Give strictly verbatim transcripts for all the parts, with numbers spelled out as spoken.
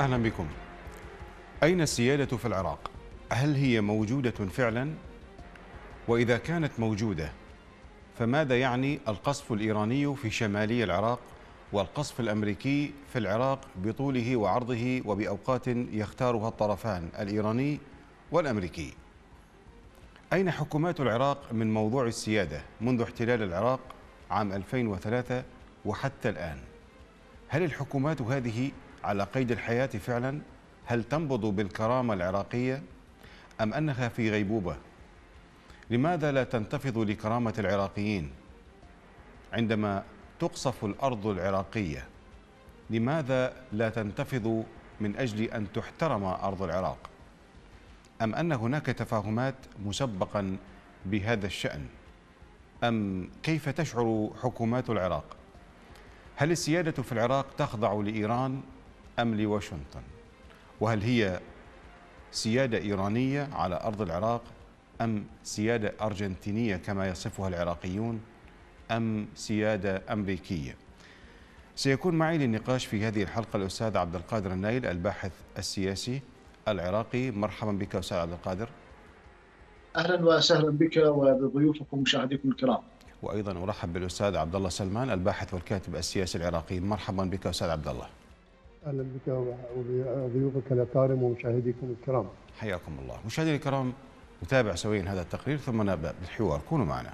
أهلا بكم. أين السيادة في العراق؟ هل هي موجودة فعلا؟ وإذا كانت موجودة فماذا يعني القصف الإيراني في شمالي العراق والقصف الأمريكي في العراق بطوله وعرضه وبأوقات يختارها الطرفان الإيراني والأمريكي؟ أين حكومات العراق من موضوع السيادة منذ احتلال العراق عام ألفين وثلاثة وحتى الآن؟ هل الحكومات هذه على قيد الحياة فعلا؟ هل تنبض بالكرامة العراقية أم أنها في غيبوبة؟ لماذا لا تنتفض لكرامة العراقيين عندما تقصف الأرض العراقية؟ لماذا لا تنتفض من أجل أن تحترم أرض العراق؟ أم أن هناك تفاهمات مسبقا بهذا الشأن؟ أم كيف تشعر حكومات العراق؟ هل السيادة في العراق تخضع لإيران أم لواشنطن؟ وهل هي سيادة إيرانية على أرض العراق أم سيادة أرجنتينية كما يصفها العراقيون أم سيادة أمريكية؟ سيكون معي للنقاش في هذه الحلقة الأستاذ عبد القادر النايل الباحث السياسي العراقي. مرحبا بك أستاذ عبد القادر. أهلا وسهلا بك وبضيوفكم مشاهديكم الكرام. وأيضا أرحب بالأستاذ عبد الله سلمان الباحث والكاتب السياسي العراقي. مرحبا بك أستاذ عبد الله. اهلا بك وبضيوفك الاكارم ومشاهديكم الكرام. حياكم الله. مشاهدينا الكرام، نتابع سويا هذا التقرير ثم نبدأ بالحوار. كونوا معنا.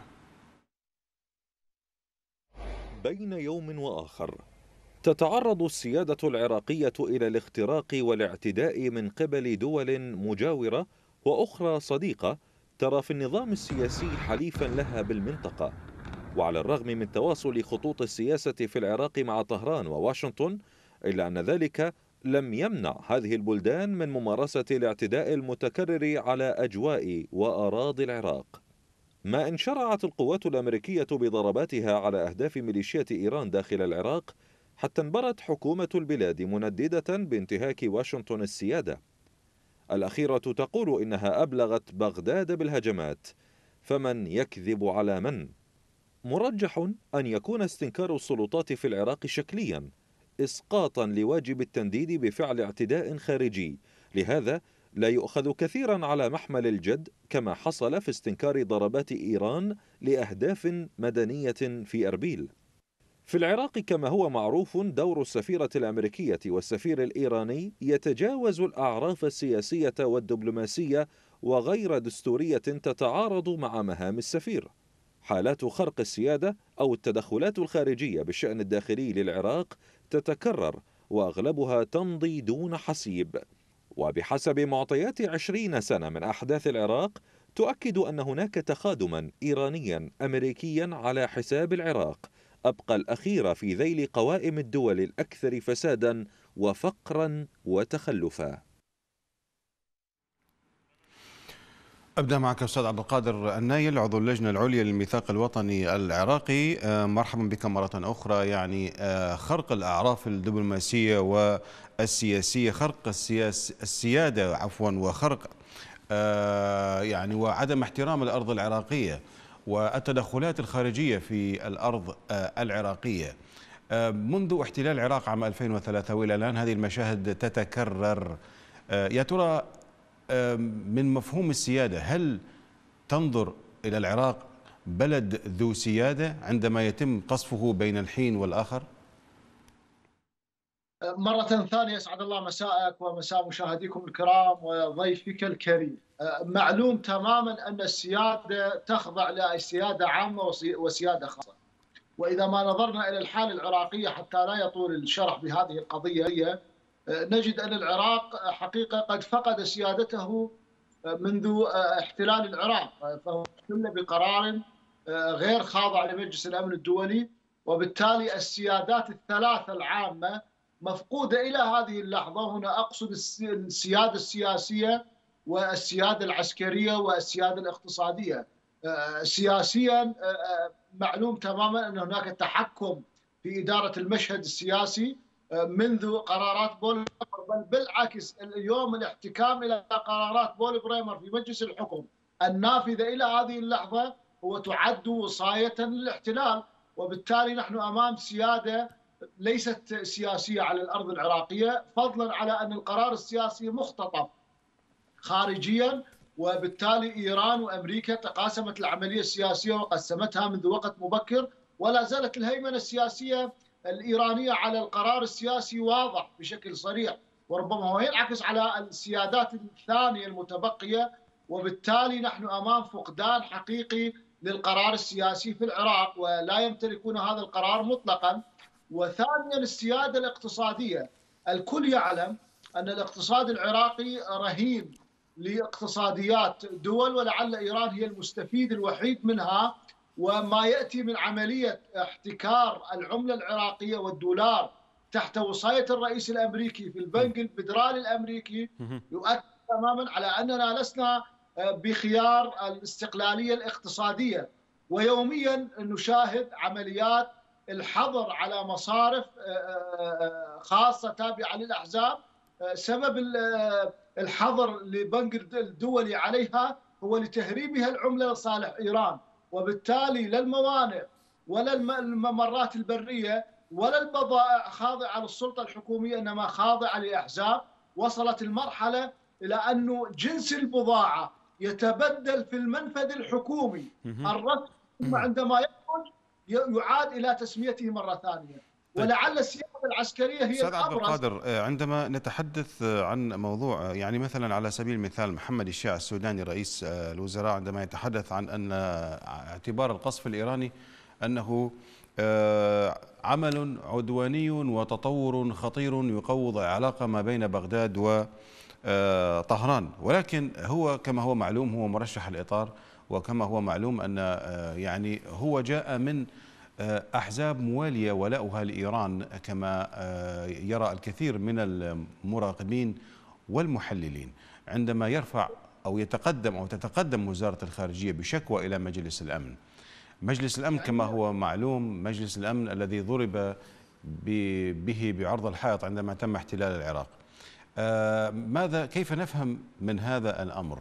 بين يوم وآخر تتعرض السيادة العراقية إلى الاختراق والاعتداء من قبل دول مجاورة وأخرى صديقة ترى في النظام السياسي حليفا لها بالمنطقة. وعلى الرغم من تواصل خطوط السياسة في العراق مع طهران وواشنطن، إلا أن ذلك لم يمنع هذه البلدان من ممارسة الاعتداء المتكرر على أجواء وأراضي العراق. ما إن شرعت القوات الأمريكية بضرباتها على أهداف ميليشيات إيران داخل العراق حتى انبرت حكومة البلاد منددة بانتهاك واشنطن السيادة. الأخيرة تقول إنها أبلغت بغداد بالهجمات، فمن يكذب على من؟ مرجح أن يكون استنكار السلطات في العراق شكليا إسقاطا لواجب التنديد بفعل اعتداء خارجي، لهذا لا يؤخذ كثيرا على محمل الجد كما حصل في استنكار ضربات إيران لأهداف مدنية في أربيل. في العراق كما هو معروف، دور السفيرة الأمريكية والسفير الإيراني يتجاوز الأعراف السياسية والدبلوماسية وغير دستورية تتعارض مع مهام السفير. حالات خرق السيادة أو التدخلات الخارجية بالشأن الداخلي للعراق تتكرر وأغلبها تمضي دون حسيب. وبحسب معطيات عشرين سنة من أحداث العراق تؤكد أن هناك تخادما إيرانيا أمريكيا على حساب العراق، أبقى الأخير في ذيل قوائم الدول الأكثر فسادا وفقرا وتخلفا. أبدأ معك أستاذ عبد القادر النايل عضو اللجنة العليا للميثاق الوطني العراقي. مرحبا بك مرة أخرى. يعني خرق الأعراف الدبلوماسية والسياسية، خرق السياس السيادة عفوا وخرق يعني وعدم احترام الأرض العراقية والتدخلات الخارجية في الأرض العراقية منذ احتلال العراق عام ألفين وثلاثة وإلى الآن هذه المشاهد تتكرر. يا ترى من مفهوم السيادة، هل تنظر إلى العراق بلد ذو سيادة عندما يتم قصفه بين الحين والآخر؟ مرة ثانية يسعد الله مساءك ومساء مشاهديكم الكرام وضيفك الكريم. معلوم تماما أن السيادة تخضع لسيادة عامة وسيادة خاصة، وإذا ما نظرنا إلى الحالة العراقية حتى لا يطول الشرح بهذه القضية نجد أن العراق حقيقة قد فقد سيادته منذ احتلال العراق، فهو احتل بقرار غير خاضع لمجلس الأمن الدولي، وبالتالي السيادات الثلاثة العامة مفقودة إلى هذه اللحظة. هنا أقصد السيادة السياسية والسيادة العسكرية والسيادة الاقتصادية. سياسيا معلوم تماما أن هناك تحكم في إدارة المشهد السياسي منذ قرارات بول بريمر، بل بالعكس اليوم الاحتكام إلى قرارات بول بريمر في مجلس الحكم النافذة إلى هذه اللحظة هو تعد وصاية للاحتلال، وبالتالي نحن أمام سيادة ليست سياسية على الأرض العراقية، فضلا على أن القرار السياسي مختطف خارجيا، وبالتالي إيران وأمريكا تقاسمت العملية السياسية وقسمتها منذ وقت مبكر، ولا زالت الهيمنة السياسية الإيرانية على القرار السياسي واضح بشكل صريح، وربما هو ينعكس على السيادات الثانية المتبقية، وبالتالي نحن أمام فقدان حقيقي للقرار السياسي في العراق، ولا يمتلكون هذا القرار مطلقا. وثانيا السيادة الاقتصادية، الكل يعلم أن الاقتصاد العراقي رهين لاقتصاديات دول، ولعل إيران هي المستفيد الوحيد منها، وما يأتي من عملية احتكار العملة العراقية والدولار تحت وصاية الرئيس الأمريكي في البنك الفيدرالي الأمريكي يؤكد تماما على أننا لسنا بخيار الاستقلالية الاقتصادية. ويوميا نشاهد عمليات الحظر على مصارف خاصة تابعة للأحزاب. سبب الحظر لبنك الدولي عليها هو لتهريبها العملة لصالح إيران، وبالتالي لا الموانئ ولا الممرات البرية ولا البضائع خاضعة للسلطة الحكومية، إنما خاضعة لأحزاب. وصلت المرحلة إلى أنه جنس البضاعة يتبدل في المنفذ الحكومي الرسمي، ثم عندما يخرج يعاد إلى تسميته مرة ثانية. ولعل السياسة العسكرية هي أستاذ عبد الأبرز. القادر، عندما نتحدث عن موضوع يعني مثلا على سبيل المثال محمد الشيع السوداني رئيس الوزراء عندما يتحدث عن أن اعتبار القصف الإيراني أنه عمل عدواني وتطور خطير يقوض علاقة ما بين بغداد وطهران، ولكن هو كما هو معلوم هو مرشح الإطار، وكما هو معلوم أن يعني هو جاء من أحزاب موالية ولاؤها لإيران كما يرى الكثير من المراقبين والمحللين. عندما يرفع أو يتقدم أو تتقدم وزارة الخارجية بشكوى إلى مجلس الأمن، مجلس الأمن كما هو معلوم مجلس الأمن الذي ضرب به بعرض الحائط عندما تم احتلال العراق، ماذا كيف نفهم من هذا الأمر؟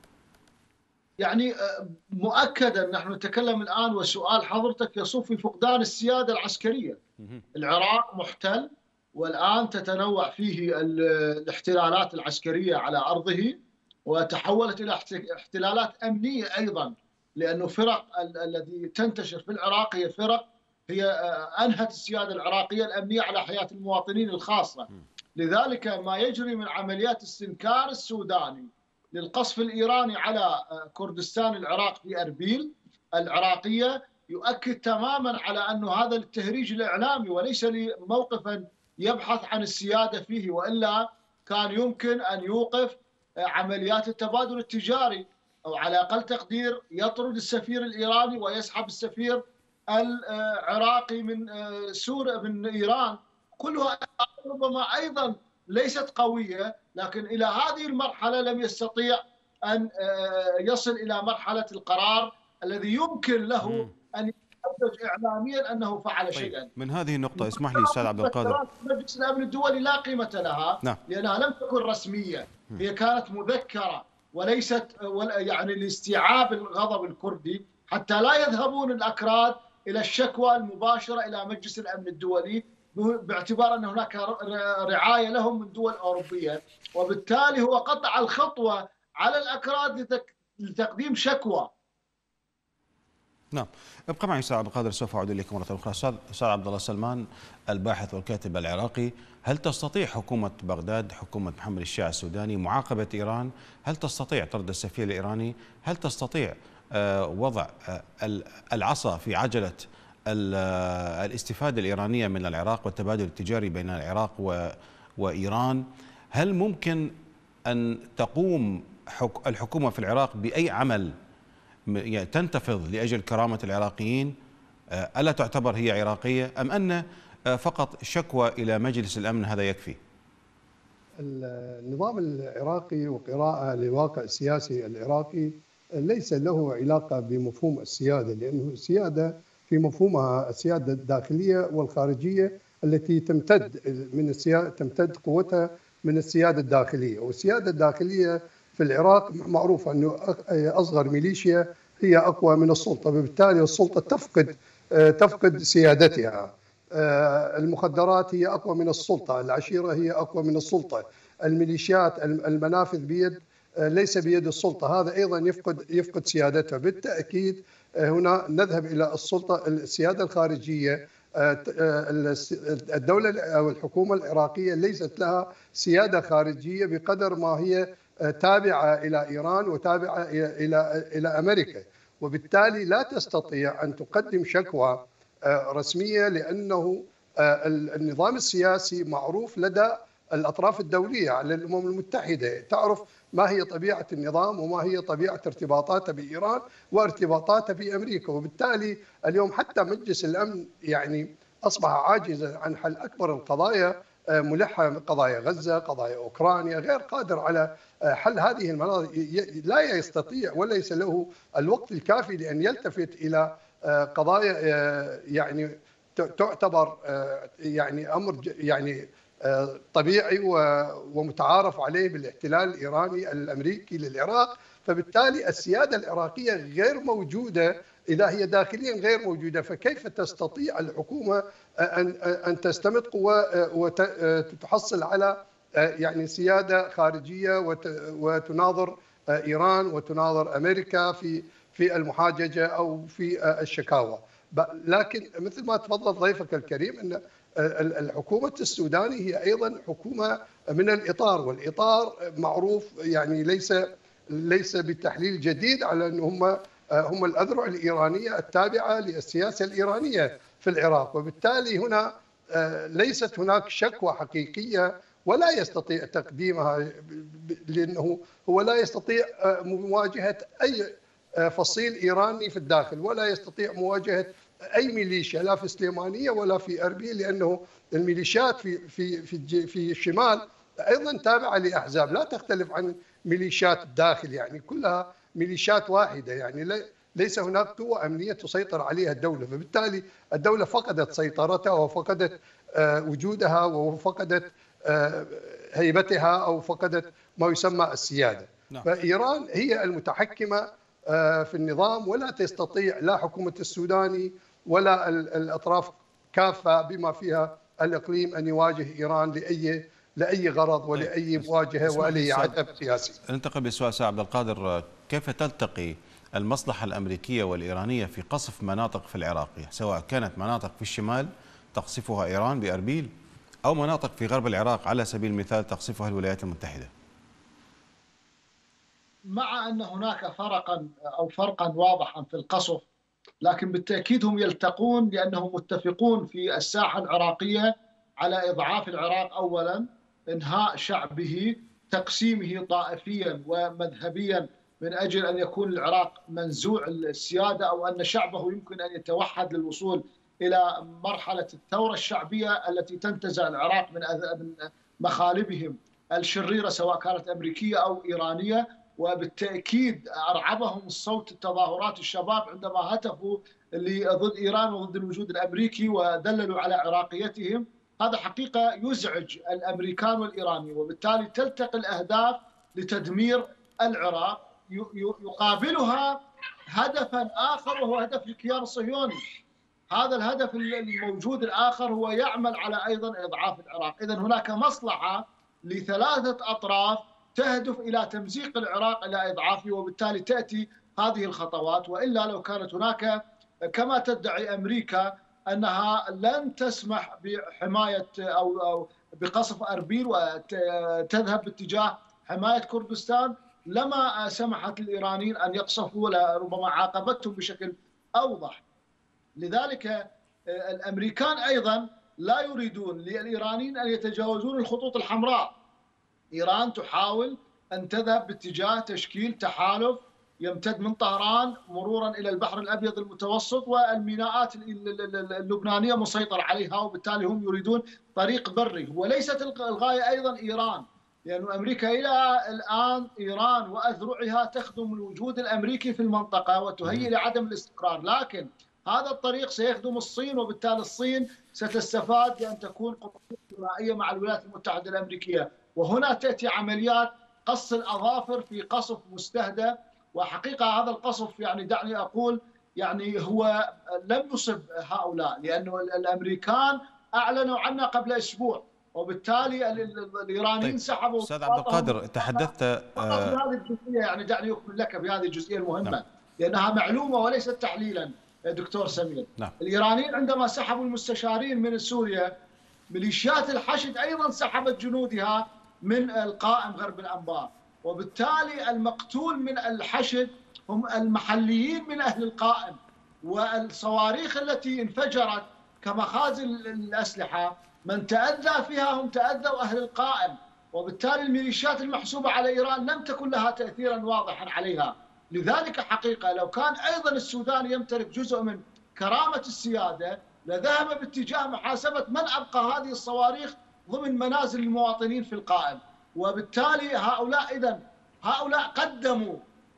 يعني مؤكدا نحن نتكلم الآن وسؤال حضرتك يصب في فقدان السيادة العسكرية. العراق محتل، والآن تتنوع فيه الاحتلالات العسكرية على أرضه، وتحولت إلى احتلالات أمنية أيضا، لأنه فرق الذي تنتشر في العراق هي فرق هي أنهت السيادة العراقية الأمنية على حياة المواطنين الخاصة. لذلك ما يجري من عمليات استنكار السوداني للقصف الإيراني على كردستان العراق في أربيل العراقية يؤكد تماما على أنه هذا التهريج الإعلامي وليس موقفا يبحث عن السيادة فيه، وإلا كان يمكن أن يوقف عمليات التبادل التجاري، أو على أقل تقدير يطرد السفير الإيراني ويسحب السفير العراقي من سوريا من إيران. كلها ربما أيضا ليست قوية، لكن إلى هذه المرحلة لم يستطيع أن يصل إلى مرحلة القرار الذي يمكن له أن يحدد إعلاميا أنه فعل طيب شيئا. من هذه النقطة اسمح لي أستاذ عبد القادر، مجلس الأمن الدولي لا قيمة لها، نعم. لأنها لم تكن رسمية، هي كانت مذكرة وليست يعني لاستيعاب الغضب الكردي، حتى لا يذهبون الأكراد إلى الشكوى المباشرة إلى مجلس الأمن الدولي باعتبار أن هناك رعاية لهم من دول أوروبية، وبالتالي هو قطع الخطوة على الأكراد لتقديم شكوى. نعم، ابقى معي أستاذ عبد القادر، سوف أعود إليكم مرة أخرى. أستاذ عبد الله سلمان الباحث والكاتب العراقي، هل تستطيع حكومة بغداد حكومة محمد الشيع السوداني معاقبة إيران؟ هل تستطيع طرد السفير الإيراني؟ هل تستطيع وضع العصا في عجلة الاستفادة الإيرانية من العراق والتبادل التجاري بين العراق وإيران؟ هل ممكن أن تقوم الحكومة في العراق بأي عمل تنتفض لأجل كرامة العراقيين؟ ألا تعتبر هي عراقية أم أن فقط شكوى إلى مجلس الأمن هذا يكفي؟ النظام العراقي وقراءة للواقع السياسي العراقي ليس له علاقة بمفهوم السيادة، لأنه السيادة في مفهومها السيادة الداخلية والخارجية التي تمتد من السيادة تمتد قوتها من السيادة الداخلية، والسيادة الداخلية في العراق معروف أنه أصغر ميليشيا هي أقوى من السلطة، وبالتالي السلطة تفقد تفقد سيادتها. المخدرات هي أقوى من السلطة، العشيرة هي أقوى من السلطة، الميليشيات المنافذ بيد ليس بيد السلطة، هذا أيضا يفقد يفقد سيادته. بالتأكيد هنا نذهب إلى السلطة السيادة الخارجية. الدولة أو الحكومة العراقية ليست لها سيادة خارجية بقدر ما هي تابعة إلى إيران وتابعة إلى إلى أمريكا، وبالتالي لا تستطيع أن تقدم شكوى رسمية، لأنه النظام السياسي معروف لدى الأطراف الدولية على الأمم المتحدة، تعرف ما هي طبيعة النظام وما هي طبيعة ارتباطاته بإيران وارتباطاته بأمريكا. وبالتالي اليوم حتى مجلس الأمن يعني أصبح عاجزا عن حل أكبر القضايا ملحة، قضايا غزة، قضايا أوكرانيا، غير قادر على حل هذه المناطق، لا يستطيع وليس له الوقت الكافي لأن يلتفت إلى قضايا يعني تعتبر يعني أمر يعني طبيعي ومتعارف عليه بالاحتلال الإيراني الأمريكي للعراق. فبالتالي السيادة العراقية غير موجودة إذا هي داخليا غير موجودة، فكيف تستطيع الحكومة أن أن تستمد قوة وتحصل على يعني سيادة خارجية وتناظر إيران وتناظر أمريكا في في المحاججة أو في الشكاوى؟ لكن مثل ما تفضل ضيفك الكريم أن الحكومة السوداني هي أيضا حكومة من الإطار، والإطار معروف يعني ليس ليس بالتحليل جديد على أن هم هم الأذرع الإيرانية التابعة للسياسة الإيرانية في العراق، وبالتالي هنا ليست هناك شكوى حقيقية ولا يستطيع تقديمها، لأنه هو لا يستطيع مواجهة أي فصيل إيراني في الداخل، ولا يستطيع مواجهة أي ميليشيا لا في سليمانية ولا في أربيل، لأنه الميليشيات في في في في الشمال أيضا تابعة لأحزاب لا تختلف عن ميليشيات الداخل، يعني كلها ميليشيات واحدة، يعني ليس هناك قوة أمنية تسيطر عليها الدولة. فبالتالي الدولة فقدت سيطرتها وفقدت وجودها وفقدت هيبتها أو فقدت ما يسمى السيادة. نعم. فإيران هي المتحكمة في النظام، ولا تستطيع لا حكومة السوداني ولا الأطراف كافة بما فيها الإقليم أن يواجه إيران لأي لأي غرض ولأي مواجهة ولأي عتب سياسي. ننتقل بسؤال سيد عبد القادر، كيف تلتقي المصلحة الأمريكية والإيرانية في قصف مناطق في العراق، سواء كانت مناطق في الشمال تقصفها إيران بأربيل أو مناطق في غرب العراق على سبيل المثال تقصفها الولايات المتحدة؟ مع أن هناك فرقا أو فرقا واضحا في القصف، لكن بالتأكيد هم يلتقون لأنهم متفقون في الساحة العراقية على إضعاف العراق أولا، إنهاء شعبه، تقسيمه طائفيا ومذهبيا من أجل أن يكون العراق منزوع السيادة، أو أن شعبه يمكن أن يتوحد للوصول إلى مرحلة الثورة الشعبية التي تنتزع العراق من مخالبهم الشريرة سواء كانت أمريكية أو إيرانية. وبالتأكيد أرعبهم الصوت التظاهرات الشباب عندما هتفوا ضد إيران وضد الوجود الأمريكي ودللوا على عراقيتهم. هذا حقيقة يزعج الأمريكان والإيرانيين، وبالتالي تلتقي الأهداف لتدمير العراق. يقابلها هدفا آخر وهو هدف الكيان الصهيوني. هذا الهدف الموجود الآخر هو يعمل على أيضا إضعاف العراق. إذن هناك مصلحة لثلاثة أطراف تهدف إلى تمزيق العراق إلى إضعافه، وبالتالي تأتي هذه الخطوات. وإلا لو كانت هناك كما تدعي أمريكا أنها لن تسمح بحماية أو أو بقصف أربيل وتذهب باتجاه حماية كردستان، لما سمحت للإيرانيين أن يقصفوا، ربما عاقبتهم بشكل أوضح. لذلك الأمريكان أيضا لا يريدون للإيرانيين أن يتجاوزون الخطوط الحمراء. إيران تحاول أن تذهب باتجاه تشكيل تحالف يمتد من طهران مرورا إلى البحر الأبيض المتوسط، والميناءات اللبنانية مسيطر عليها، وبالتالي هم يريدون طريق بري. وليست الغاية أيضا إيران، لأن يعني أمريكا إلى الآن إيران وأذرعها تخدم الوجود الأمريكي في المنطقة وتهيئ لعدم الاستقرار، لكن هذا الطريق سيخدم الصين، وبالتالي الصين ستستفاد بأن تكون قوة ثنائية مع الولايات المتحدة الأمريكية. وهنا تأتي عمليات قص الأظافر في قصف مستهدف. وحقيقة هذا القصف يعني دعني أقول يعني هو لم يصب هؤلاء، لأنه الأمريكان أعلنوا عنه قبل أسبوع، وبالتالي الإيرانيين طيب سحبوا أستاذ عبد القادر، أصواتهم تحدثت فقط في آه هذه الجزئية. يعني دعني أكمل لك في هذه الجزئية نعم المهمة، لأنها معلومة وليست تحليلا يا دكتور سمير. نعم الإيرانيين عندما سحبوا المستشارين من سوريا، ميليشيات الحشد أيضا سحبت جنودها من القائم غرب الأنبار، وبالتالي المقتول من الحشد هم المحليين من أهل القائم، والصواريخ التي انفجرت كمخازن الأسلحة من تأذى فيها هم تأذوا أهل القائم، وبالتالي الميليشيات المحسوبة على إيران لم تكن لها تأثيرا واضحا عليها. لذلك حقيقة لو كان أيضا السودان يمتلك جزء من كرامة السيادة لذهب باتجاه محاسبة من أبقى هذه الصواريخ ضمن منازل المواطنين في القائم، وبالتالي هؤلاء إذن هؤلاء قدموا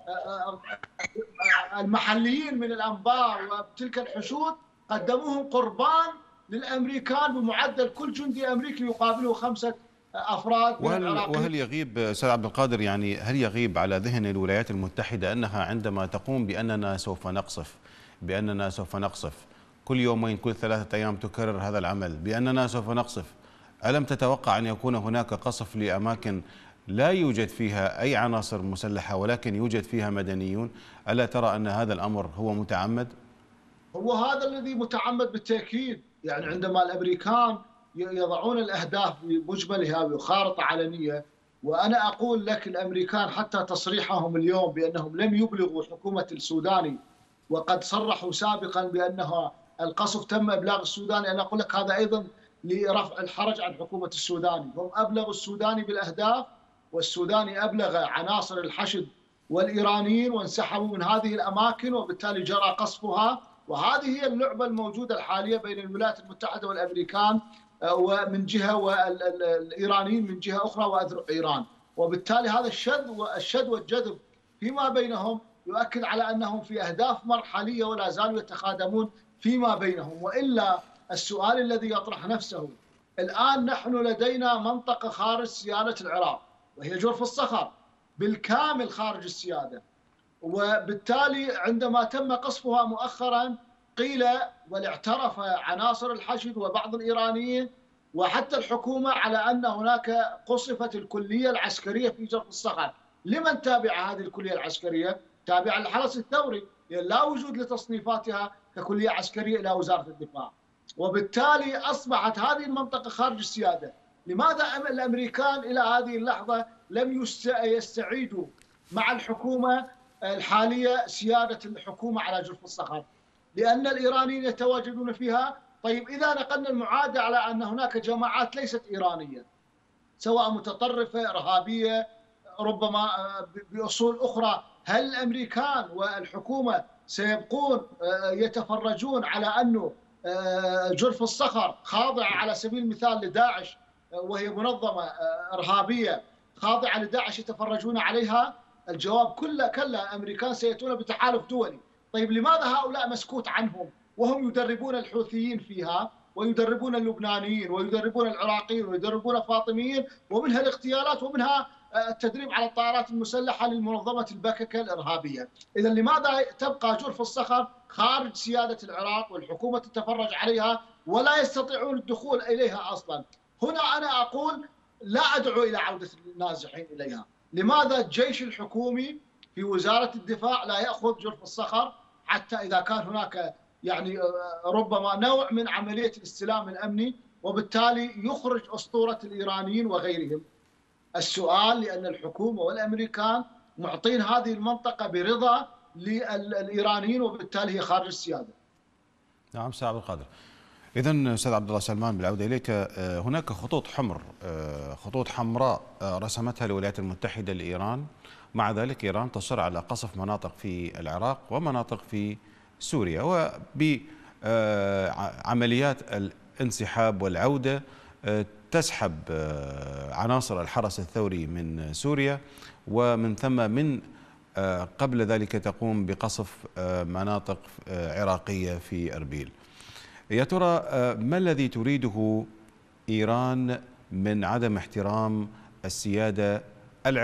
المحليين من الأنبار وتلك الحشود قدموهم قربان للأمريكان بمعدل كل جندي أمريكي يقابله خمسة أفراد من وهل العراق. وهل يغيب أستاذ عبد القادر، يعني هل يغيب على ذهن الولايات المتحدة أنها عندما تقوم بأننا سوف نقصف بأننا سوف نقصف كل يومين كل ثلاثة أيام تكرر هذا العمل بأننا سوف نقصف، ألم تتوقع أن يكون هناك قصف لأماكن لا يوجد فيها أي عناصر مسلحة ولكن يوجد فيها مدنيون؟ ألا ترى أن هذا الأمر هو متعمد؟ هو هذا الذي متعمد بالتأكيد. يعني عندما الأمريكان يضعون الأهداف بمجملها بخارطة علنية، وأنا أقول لك الأمريكان حتى تصريحهم اليوم بأنهم لم يبلغوا حكومة السوداني، وقد صرحوا سابقا بأنها القصف تم إبلاغ السوداني، أنا أقول لك هذا أيضا لرفع الحرج عن حكومة السوداني. هم أبلغوا السوداني بالأهداف، والسوداني أبلغ عناصر الحشد والإيرانيين وانسحبوا من هذه الأماكن، وبالتالي جرى قصفها. وهذه هي اللعبة الموجودة الحالية بين الولايات المتحدة والأمريكان ومن جهة والإيرانيين من جهة أخرى وأذرع إيران، وبالتالي هذا الشد والشد والجذب فيما بينهم يؤكد على أنهم في أهداف مرحلية ولا زالوا يتخادمون فيما بينهم. وإلا السؤال الذي يطرح نفسه الآن، نحن لدينا منطقة خارج سيادة العراق وهي جرف الصخر بالكامل خارج السيادة، وبالتالي عندما تم قصفها مؤخرا قيل واعترف عناصر الحشد وبعض الإيرانيين وحتى الحكومة على أن هناك قصفت الكلية العسكرية في جرف الصخر. لمن تابع هذه الكلية العسكرية؟ تابع للحرس الثوري، لا وجود لتصنيفاتها ككلية عسكرية إلى وزارة الدفاع، وبالتالي أصبحت هذه المنطقة خارج السيادة. لماذا الأمريكان إلى هذه اللحظة لم يستعيدوا مع الحكومة الحالية سيادة الحكومة على جرف الصخر؟ لأن الإيرانيين يتواجدون فيها. طيب إذا نقلنا المعادلة على أن هناك جماعات ليست إيرانية سواء متطرفة إرهابية ربما بأصول أخرى، هل الأمريكان والحكومة سيبقون يتفرجون على أنه جرف الصخر خاضعة على سبيل المثال لداعش وهي منظمة إرهابية خاضعة لداعش يتفرجون عليها؟ الجواب كله كلا، الأمريكان سيأتون بتحالف دولي. طيب لماذا هؤلاء مسكوت عنهم وهم يدربون الحوثيين فيها ويدربون اللبنانيين ويدربون العراقيين ويدربون الفاطميين، ومنها الاغتيالات ومنها التدريب على الطائرات المسلحة للمنظمة البككة الإرهابية؟ إذا لماذا تبقى جرف الصخر خارج سيادة العراق والحكومة تتفرج عليها ولا يستطيعون الدخول إليها أصلا؟ هنا أنا أقول لا أدعو إلى عودة النازحين إليها. لماذا الجيش الحكومي في وزارة الدفاع لا يأخذ جرف الصخر حتى إذا كان هناك يعني ربما نوع من عملية الاستلام الأمني، وبالتالي يخرج أسطورة الإيرانيين وغيرهم؟ السؤال لأن الحكومة والأمريكان معطين هذه المنطقة برضا للإيرانيين، وبالتالي هي خارج السيادة. نعم أستاذ عبد القادر. إذن أستاذ عبد الله سلمان، بالعودة إليك، هناك خطوط حمر خطوط حمراء رسمتها الولايات المتحدة لإيران، مع ذلك إيران تصر على قصف مناطق في العراق ومناطق في سوريا، وبعمليات الانسحاب والعودة تسحب عناصر الحرس الثوري من سوريا، ومن ثم من قبل ذلك تقوم بقصف مناطق عراقية في أربيل. يا ترى ما الذي تريده إيران من عدم احترام السيادة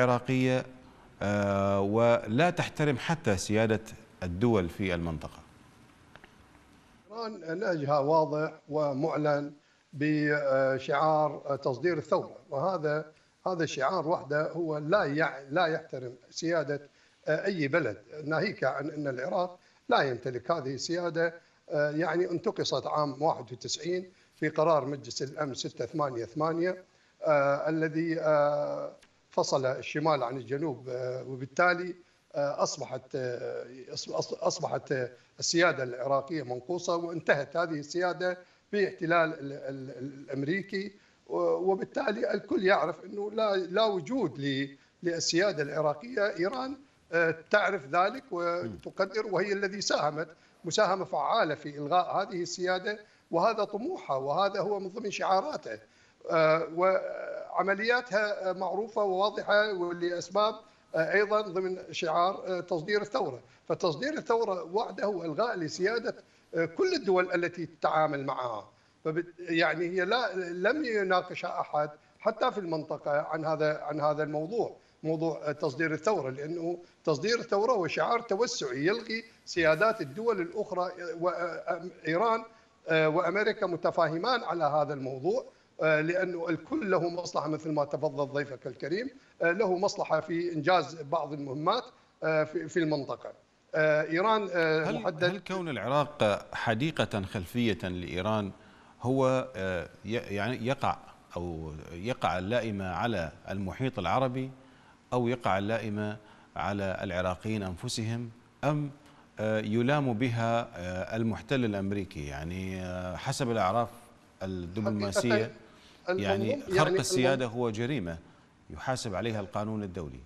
العراقية ولا تحترم حتى سيادة الدول في المنطقة؟ إيران نهجها واضح ومعلن بشعار تصدير الثورة، وهذا هذا الشعار وحده هو لا لا يحترم سيادة أي بلد، ناهيك عن أن العراق لا يمتلك هذه السيادة. يعني انتقصت عام واحد وتسعين في قرار مجلس الأمن ستة ثمانية ثمانية الذي فصل الشمال عن الجنوب، وبالتالي أصبحت أصبحت السيادة العراقية منقوصة، وانتهت هذه السيادة باحتلال الأمريكي، وبالتالي الكل يعرف أنه لا لا وجود للسيادة العراقية. إيران تعرف ذلك وتقدر، وهي الذي ساهمت مساهمة فعالة في إلغاء هذه السيادة، وهذا طموحها وهذا هو من ضمن شعاراتها، وعملياتها معروفة وواضحة ولأسباب أيضا ضمن شعار تصدير الثورة. فتصدير الثورة وعده والغاء لسيادة كل الدول التي تتعامل معها، يعني هي لا لم يناقشها أحد حتى في المنطقة عن هذا عن هذا الموضوع، موضوع تصدير الثورة، لأنه تصدير الثورة هو شعار توسعي يلغي سيادات الدول الأخرى، وإيران وأمريكا متفاهمان على هذا الموضوع، لأنه الكل له مصلحة مثل ما تفضل ضيفك الكريم، له مصلحة في إنجاز بعض المهمات في المنطقة. إيران هل, محدد هل كون العراق حديقة خلفية لإيران هو يعني يقع أو يقع اللائمة على المحيط العربي، أو يقع اللائمة على العراقيين أنفسهم، أم يلام بها المحتل الأمريكي؟ يعني حسب الأعراف الدبلوماسية يعني خرق يعني السيادة هو جريمة يحاسب عليها القانون الدولي.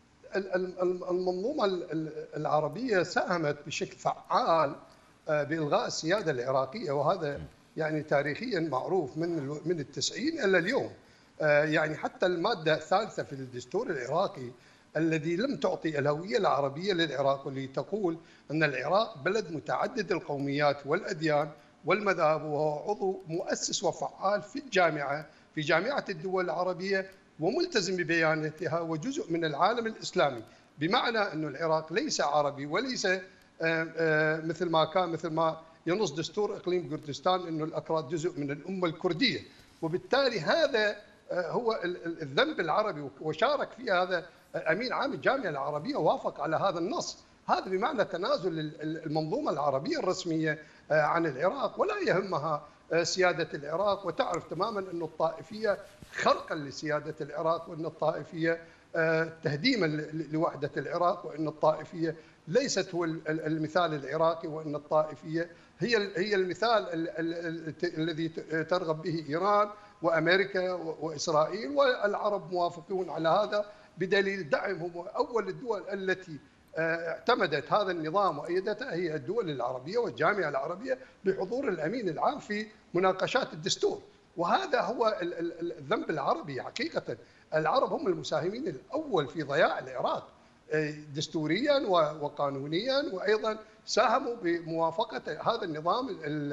المنظومة العربية ساهمت بشكل فعال بإلغاء السيادة العراقية، وهذا يعني تاريخيا معروف من من التسعين إلى اليوم. يعني حتى المادة الثالثة في الدستور العراقي الذي لم تعطي الهوية العربية للعراق، واللي تقول أن العراق بلد متعدد القوميات والأديان والمذاهب، وهو عضو مؤسس وفعال في الجامعة في جامعة الدول العربية، وملتزم ببياناتها وجزء من العالم الإسلامي، بمعنى أن العراق ليس عربي وليس مثل ما كان مثل ما ينص دستور إقليم كردستان أن الأكراد جزء من الأمة الكردية. وبالتالي هذا هو الذنب العربي، وشارك في هذا أمين عام الجامعة العربية وافق على هذا النص. هذا بمعنى تنازل المنظومة العربية الرسمية عن العراق، ولا يهمها سيادة العراق، وتعرف تماما أن الطائفية خرقا لسيادة العراق، وأن الطائفية تهديما لوحدة العراق، وأن الطائفية ليست هو المثال العراقي، وأن الطائفية هي هي المثال الذي ترغب به إيران وأمريكا وإسرائيل، والعرب موافقون على هذا بدليل دعمهم. أول الدول التي اعتمدت هذا النظام وأيدته هي الدول العربية والجامعة العربية بحضور الأمين العام في مناقشات الدستور. وهذا هو الذنب العربي حقيقة. العرب هم المساهمين الأول في ضياع العراق دستوريا وقانونيا، وأيضا ساهموا بموافقة هذا النظام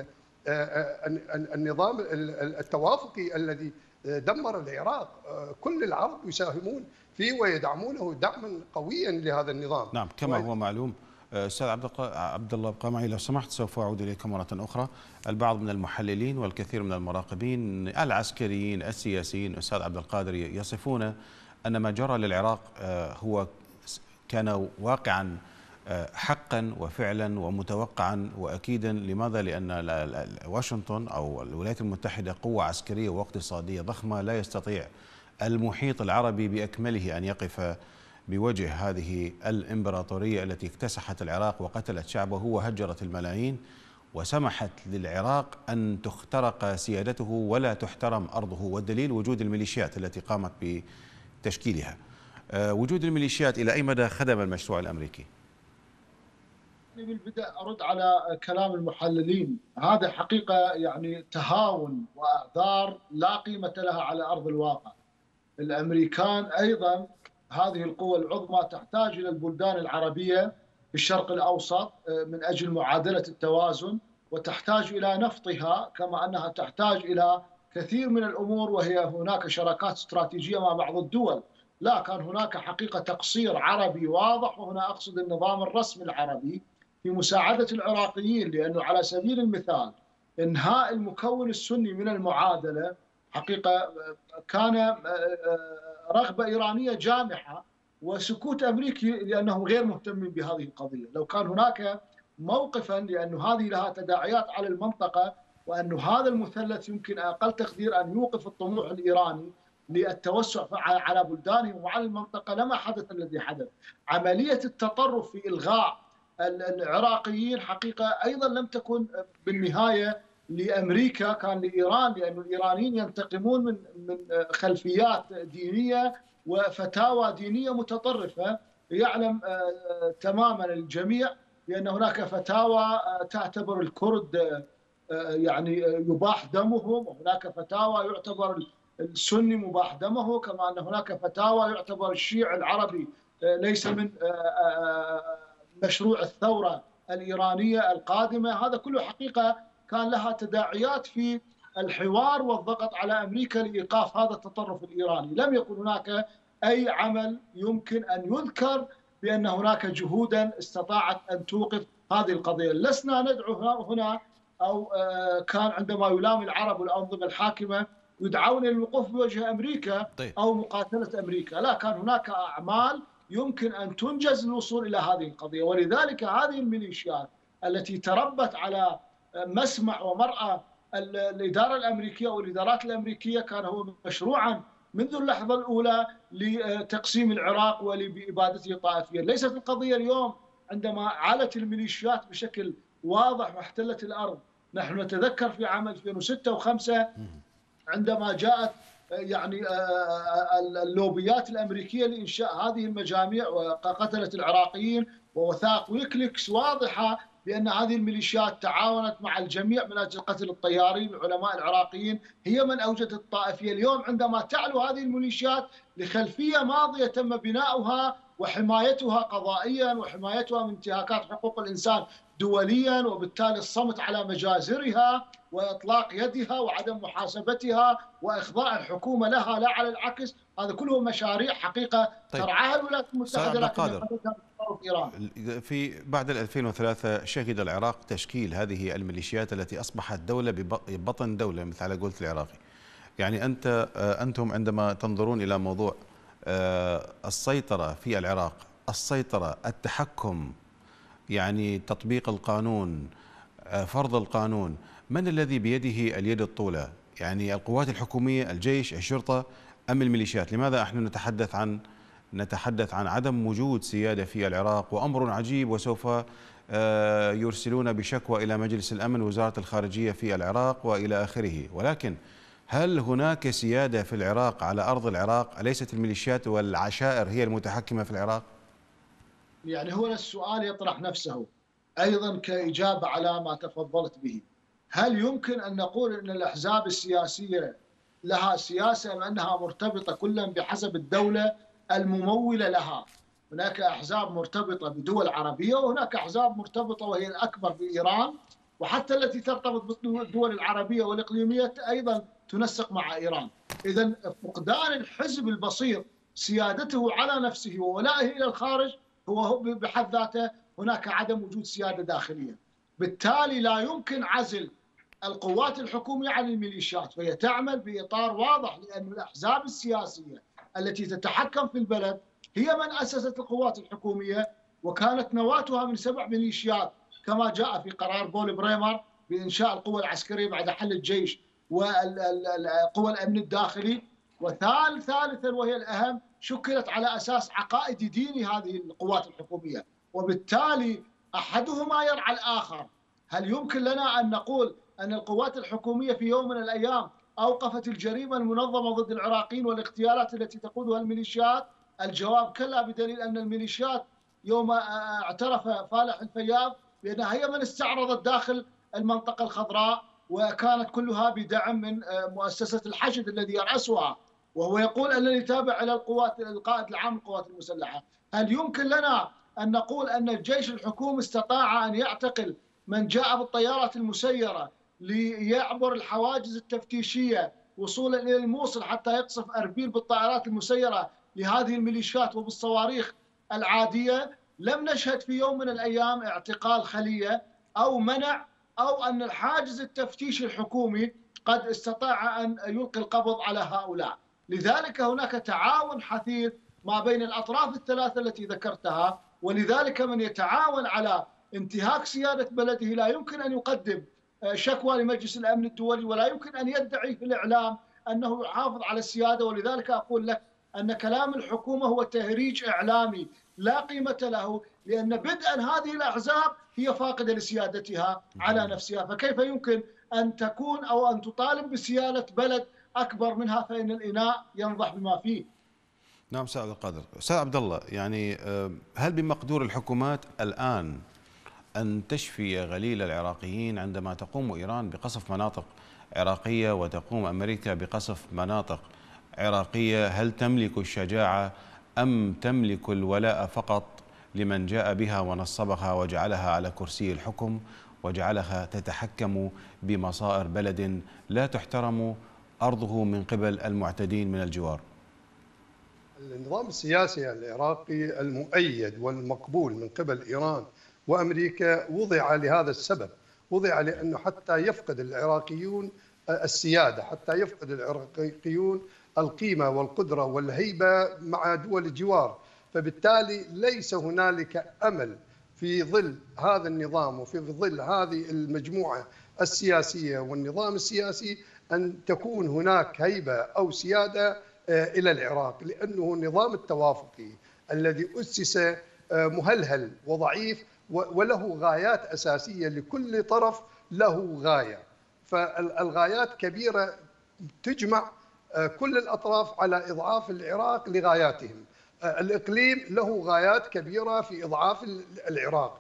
النظام التوافقي الذي دمر العراق. كل العرب يساهمون فيه ويدعمونه دعما قويا لهذا النظام. نعم، كما هو معلوم. استاذ عبد الله القامعي، لو سمحت سوف اعود اليكم مره اخرى. البعض من المحللين والكثير من المراقبين العسكريين السياسيين استاذ عبد القادر يصفون ان ما جرى للعراق هو كان واقعا حقا وفعلا ومتوقعا واكيدا. لماذا؟ لان واشنطن او الولايات المتحده قوه عسكريه واقتصاديه ضخمه، لا يستطيع المحيط العربي باكمله ان يقف بوجه هذه الامبراطوريه التي اكتسحت العراق وقتلت شعبه وهجرت الملايين، وسمحت للعراق ان تخترق سيادته ولا تحترم ارضه. والدليل وجود الميليشيات التي قامت بتشكيلها. وجود الميليشيات الى اي مدى خدم المشروع الامريكي؟ بالبداية أرد على كلام المحللين. هذا حقيقة يعني تهاون وأعذار لا قيمة لها على أرض الواقع. الأمريكان أيضا هذه القوى العظمى تحتاج إلى البلدان العربية في الشرق الأوسط من أجل معادلة التوازن، وتحتاج إلى نفطها كما أنها تحتاج إلى كثير من الأمور، وهي هناك شراكات استراتيجية مع بعض الدول. لا، كان هناك حقيقة تقصير عربي واضح، وهنا أقصد النظام الرسمي العربي في مساعدة العراقيين، لأنه على سبيل المثال إنهاء المكون السني من المعادلة حقيقة كان رغبة إيرانية جامحة وسكوت أمريكي لأنهم غير مهتمين بهذه القضية. لو كان هناك موقفا، لأن هذه لها تداعيات على المنطقة، وأن هذا المثلث يمكن أقل تقدير أن يوقف الطموح الإيراني للتوسع على بلدانهم وعلى المنطقة، لما حدث الذي حدث. عملية التطرف في إلغاء العراقيين حقيقة أيضا لم تكن بالنهاية لأمريكا، كان لإيران، لأن الإيرانيين ينتقمون من من خلفيات دينية وفتاوى دينية متطرفة. يعلم تماما الجميع بأن هناك فتاوى تعتبر الكرد يعني يباح دمهم، وهناك فتاوى يعتبر السني مباح دمه، كما أن هناك فتاوى يعتبر الشيعي العربي ليس من مشروع الثورة الإيرانية القادمة. هذا كله حقيقة كان لها تداعيات في الحوار والضغط على أمريكا لإيقاف هذا التطرف الإيراني. لم يكن هناك أي عمل يمكن أن يذكر بأن هناك جهودا استطاعت أن توقف هذه القضية. لسنا ندعو هنا أو كان عندما يلام العرب والأنظمة الحاكمة يدعون للوقوف بوجه أمريكا أو مقاتلة أمريكا، لا، كان هناك أعمال يمكن أن تنجز الوصول إلى هذه القضية. ولذلك هذه الميليشيات التي تربت على مسمع ومرأى الإدارة الأمريكية والإدارات الأمريكية كان هو مشروعا منذ اللحظة الأولى لتقسيم العراق ولإبادته طائفيا. ليست القضية اليوم عندما علت الميليشيات بشكل واضح واحتلت الأرض. نحن نتذكر في عام ألفين وستة وخمسة عندما جاءت يعني اللوبيات الأمريكية لإنشاء هذه المجاميع وقتلت العراقيين، ووثائق ويكليكس واضحة بأن هذه الميليشيات تعاونت مع الجميع من أجل قتل الطيارين العلماء العراقيين، هي من أوجدت الطائفية. اليوم عندما تعلو هذه الميليشيات لخلفية ماضية تم بناؤها وحمايتها قضائيا وحمايتها من انتهاكات حقوق الإنسان دوليا، وبالتالي الصمت على مجازرها وإطلاق يدها وعدم محاسبتها وإخضاع الحكومة لها لا على العكس، هذا كله مشاريع حقيقة طيب. ترعاها الولايات المتحدة لكن إيران. في بعد ألفين وثلاثة شهد العراق تشكيل هذه الميليشيات التي أصبحت دولة ببطن دولة مثل على قولة العراقي. يعني أنت أنتم عندما تنظرون إلى موضوع السيطرة في العراق، السيطرة، التحكم، يعني تطبيق القانون، فرض القانون، من الذي بيده اليد الطولى؟ يعني القوات الحكومية، الجيش، الشرطة، أم الميليشيات؟ لماذا نحن نتحدث عن نتحدث عن عدم وجود سيادة في العراق؟ وأمر عجيب، وسوف يرسلون بشكوى إلى مجلس الأمن وزارة الخارجية في العراق وإلى آخره. ولكن هل هناك سيادة في العراق على أرض العراق؟ أليست الميليشيات والعشائر هي المتحكمة في العراق؟ يعني هو السؤال يطرح نفسه أيضا كإجابة على ما تفضلت به. هل يمكن أن نقول أن الأحزاب السياسية لها سياسة أم أنها مرتبطة كلا بحسب الدولة الممولة لها؟ هناك أحزاب مرتبطة بدول عربية، وهناك أحزاب مرتبطة وهي الأكبر بإيران، وحتى التي ترتبط بالدول العربية والإقليمية أيضا تنسق مع إيران. إذن فقدان الحزب البسيط سيادته على نفسه وولائه إلى الخارج هو بحد ذاته هناك عدم وجود سيادة داخلية. بالتالي لا يمكن عزل القوات الحكومية عن الميليشيات، فهي تعمل بإطار واضح، لأن الأحزاب السياسية التي تتحكم في البلد هي من أسست القوات الحكومية، وكانت نواتها من سبع ميليشيات كما جاء في قرار بول بريمر بإنشاء القوى العسكرية بعد حل الجيش وقوى الأمن الداخلي. وثالث ثالثا وهي الأهم، شكلت على أساس عقائد ديني هذه القوات الحكومية، وبالتالي أحدهما يرعى الآخر. هل يمكن لنا أن نقول أن القوات الحكومية في يوم من الأيام أوقفت الجريمة المنظمة ضد العراقيين والاغتيالات التي تقودها الميليشيات؟ الجواب كلا، بدليل أن الميليشيات يوم اعترف فالح الفياض بأنها هي من استعرضت داخل المنطقة الخضراء، وكانت كلها بدعم من مؤسسة الحشد الذي يرأسها، وهو يقول أنني تابع إلى القوات القائد العام للقوات المسلحة. هل يمكن لنا أن نقول أن الجيش الحكومي استطاع أن يعتقل من جاء بالطيارات المسيرة ليعبر الحواجز التفتيشية وصولا إلى الموصل حتى يقصف أربيل بالطائرات المسيرة لهذه الميليشيات وبالصواريخ العادية؟ لم نشهد في يوم من الأيام اعتقال خلية أو منع أو أن الحاجز التفتيشي الحكومي قد استطاع أن يلقي القبض على هؤلاء. لذلك هناك تعاون حثيث ما بين الأطراف الثلاثة التي ذكرتها، ولذلك من يتعاون على انتهاك سيادة بلده لا يمكن أن يقدم شكوى لمجلس الأمن الدولي، ولا يمكن أن يدعي في الإعلام أنه يحافظ على السيادة. ولذلك أقول لك أن كلام الحكومة هو تهريج إعلامي لا قيمة له، لأن بدءا هذه الأحزاب هي فاقدة لسيادتها على نفسها، فكيف يمكن أن تكون أو أن تطالب بسيادة بلد أكبر منها؟ فإن الإناء ينضح بما فيه. نعم أستاذ عبد القادر. أستاذ عبد الله، يعني هل بمقدور الحكومات الآن أن تشفي غليل العراقيين عندما تقوم إيران بقصف مناطق عراقية وتقوم أمريكا بقصف مناطق عراقية؟ هل تملك الشجاعة أم تملك الولاء فقط لمن جاء بها ونصبها وجعلها على كرسي الحكم وجعلها تتحكم بمصائر بلد لا تحترم أرضه من قبل المعتدين من الجوار؟ النظام السياسي العراقي المؤيد والمقبول من قبل إيران وأمريكا وضع لهذا السبب، وضع لأنه حتى يفقد العراقيون السيادة، حتى يفقد العراقيون القيمة والقدرة والهيبة مع دول الجوار. فبالتالي ليس هنالك أمل في ظل هذا النظام وفي ظل هذه المجموعة السياسية والنظام السياسي أن تكون هناك هيبة أو سيادة إلى العراق، لأنه النظام التوافقي الذي أسس مهلهل وضعيف وله غايات أساسية، لكل طرف له غاية، فالغايات كبيرة تجمع كل الأطراف على إضعاف العراق لغاياتهم. الإقليم له غايات كبيرة في إضعاف العراق،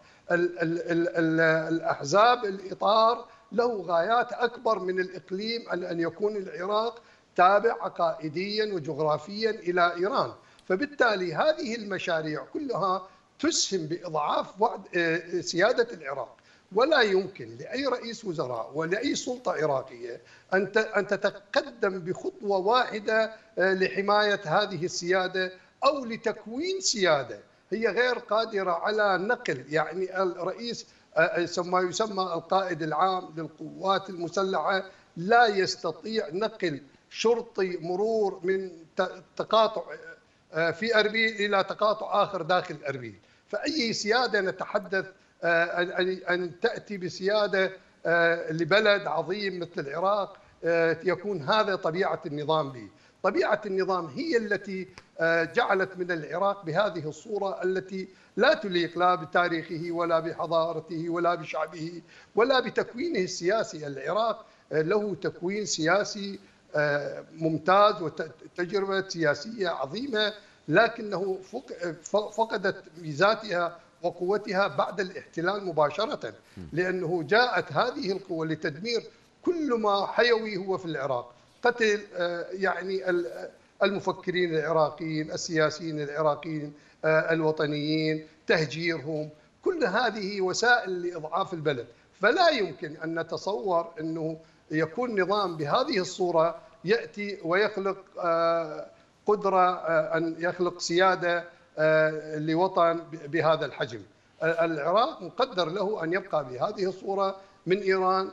الأحزاب الإطار له غايات أكبر من الإقليم، أن يكون العراق تابع عقائديا وجغرافيا إلى إيران. فبالتالي هذه المشاريع كلها تسهم بإضعاف سيادة العراق، ولا يمكن لأي رئيس وزراء ولأي سلطة عراقية أن تتقدم بخطوة واحدة لحماية هذه السيادة أو لتكوين سيادة هي غير قادرة على نقل. يعني الرئيس ما يسمى القائد العام للقوات المسلحة لا يستطيع نقل شرطي مرور من تقاطع في أربيل إلى تقاطع آخر داخل أربيل. فأي سيادة نتحدث أن تأتي بسيادة لبلد عظيم مثل العراق يكون هذا طبيعة النظام به. طبيعة النظام هي التي جعلت من العراق بهذه الصورة التي لا تليق لا بتاريخه ولا بحضارته ولا بشعبه ولا بتكوينه السياسي. العراق له تكوين سياسي ممتاز وتجربة سياسية عظيمة، لكنه فقدت ميزاتها وقوتها بعد الاحتلال مباشرة، لأنه جاءت هذه القوة لتدمير كل ما حيوي هو في العراق، قتل يعني المفكرين العراقيين، السياسيين العراقيين الوطنيين، تهجيرهم، كل هذه وسائل لإضعاف البلد. فلا يمكن أن نتصور أنه يكون نظام بهذه الصورة يأتي ويخلق قدرة أن يخلق سيادة لوطن بهذا الحجم. العراق مقدر له أن يبقى بهذه الصورة من إيران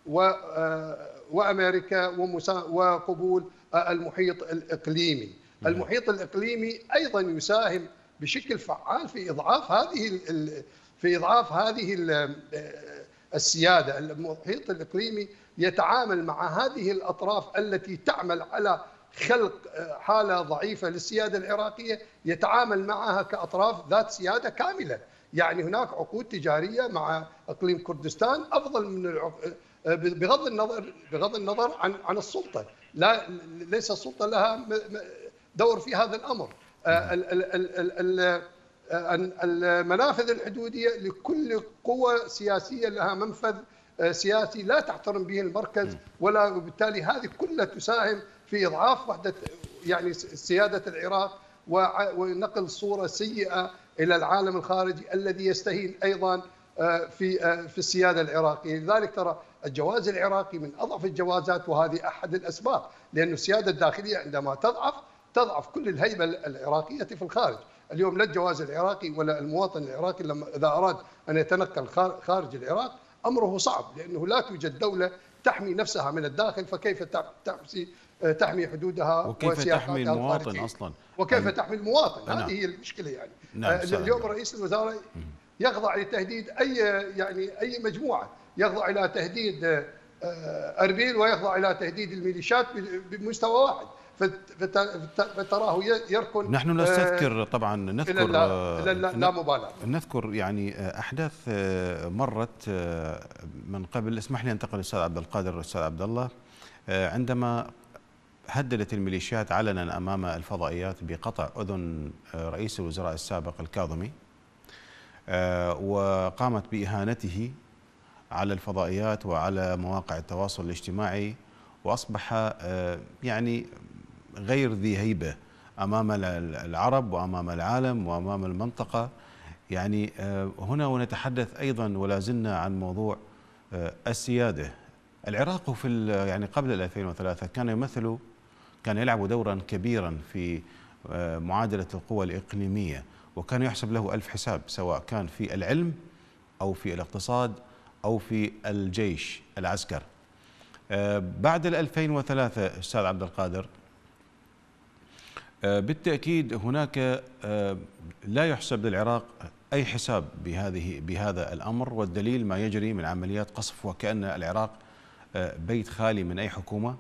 وأمريكا وقبول المحيط الإقليمي. المحيط الإقليمي أيضا يساهم بشكل فعال في إضعاف هذه في إضعاف هذه السيادة. المحيط الإقليمي يتعامل مع هذه الأطراف التي تعمل على خلق حالة ضعيفة للسيادة العراقية، يتعامل معها كأطراف ذات سيادة كاملة. يعني هناك عقود تجارية مع إقليم كردستان أفضل من العق... بغض النظر بغض النظر عن عن السلطة، لا ليس السلطة لها دور في هذا الأمر. المنافذ الحدودية لكل قوة سياسية لها منفذ سياسي لا تحترم به المركز، ولا وبالتالي هذه كلها تساهم في إضعاف وحدة يعني سيادة العراق ونقل صورة سيئة إلى العالم الخارجي الذي يستهين أيضا في في السيادة العراقية. لذلك ترى الجواز العراقي من أضعف الجوازات، وهذه أحد الأسباب، لأن السيادة الداخلية عندما تضعف تضعف كل الهيبة العراقية في الخارج. اليوم لا الجواز العراقي ولا المواطن العراقي لما إذا أراد أن يتنقل خارج العراق أمره صعب، لأنه لا توجد دولة تحمي نفسها من الداخل، فكيف تحمي حدودها وكيف تحمي المواطن أصلا، وكيف تحمي المواطن؟ هذه هي المشكلة يعني. نعم. اليوم رئيس الوزراء يخضع لتهديد أي يعني أي مجموعة، يخضع إلى تهديد أربيل ويخضع إلى تهديد الميليشيات بمستوى واحد، فتراه يركن. نحن نستذكر طبعا نذكر لا, لا, لا مبالغة، نذكر يعني أحداث مرت من قبل. اسمح لي أنتقل للأستاذ عبد القادر. الأستاذ عبد الله، عندما هددت الميليشيات علنا أمام الفضائيات بقطع أذن رئيس الوزراء السابق الكاظمي، وقامت بإهانته على الفضائيات وعلى مواقع التواصل الاجتماعي، وأصبح يعني غير ذي هيبة أمام العرب وأمام العالم وأمام المنطقة. يعني هنا ونتحدث أيضا ولا زلنا عن موضوع السيادة. العراق في يعني قبل ألفين وثلاثة كان يمثل كان يلعب دورا كبيرا في معادلة القوى الإقليمية، وكان يحسب له ألف حساب، سواء كان في العلم أو في الاقتصاد أو في الجيش العسكر. بعد ألفين وثلاثة أستاذ عبد القادر بالتأكيد هناك لا يحسب للعراق أي حساب بهذه بهذا الأمر، والدليل ما يجري من عمليات قصف، وكأن العراق بيت خالي من أي حكومة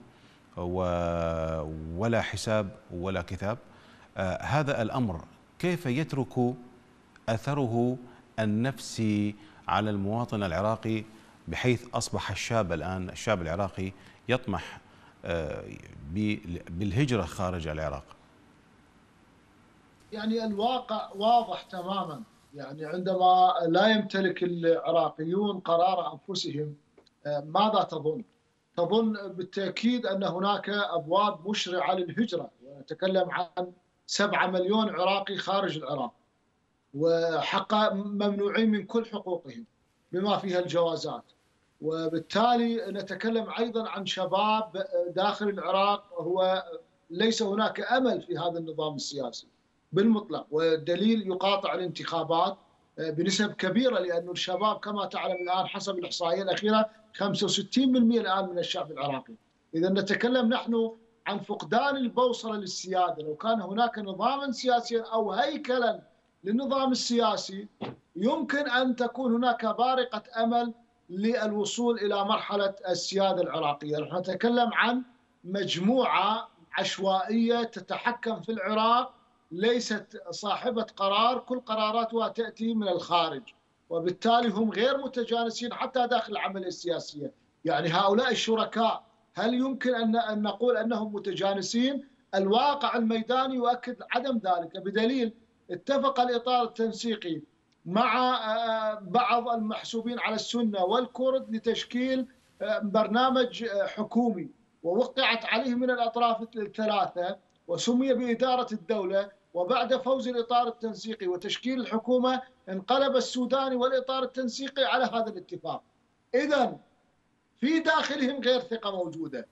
ولا حساب ولا كتاب. هذا الأمر كيف يترك أثره النفسي على المواطن العراقي، بحيث أصبح الشاب الآن الشاب العراقي يطمح بالهجرة خارج العراق؟ يعني الواقع واضح تماما. يعني عندما لا يمتلك العراقيون قرار أنفسهم، ماذا تظن؟ تظن بالتأكيد أن هناك أبواب مشرعة للهجرة، ونتكلم عن سبعة مليون عراقي خارج العراق، وحق ممنوعين من كل حقوقهم بما فيها الجوازات. وبالتالي نتكلم أيضا عن شباب داخل العراق، هو ليس هناك أمل في هذا النظام السياسي بالمطلق، والدليل يقاطع الانتخابات بنسب كبيرة، لأن الشباب كما تعلم الآن حسب الإحصائية الأخيرة خمسة وستين بالمئة الآن من الشعب العراقي. إذا نتكلم نحن عن فقدان البوصلة للسيادة. لو كان هناك نظاما سياسيا أو هيكلا للنظام السياسي، يمكن أن تكون هناك بارقة أمل للوصول إلى مرحلة السيادة العراقية. نحن نتكلم عن مجموعة عشوائية تتحكم في العراق، ليست صاحبة قرار، كل قراراتها تأتي من الخارج، وبالتالي هم غير متجانسين حتى داخل العملية السياسية. يعني هؤلاء الشركاء هل يمكن أن نقول أنهم متجانسين؟ الواقع الميداني يؤكد عدم ذلك، بدليل اتفق الإطار التنسيقي مع بعض المحسوبين على السنة والكرد لتشكيل برنامج حكومي، ووقعت عليه من الأطراف الثلاثة، وسمي بإدارة الدولة. وبعد فوز الإطار التنسيقي وتشكيل الحكومة، انقلب السوداني والإطار التنسيقي على هذا الاتفاق. إذن في داخلهم غير ثقة موجودة،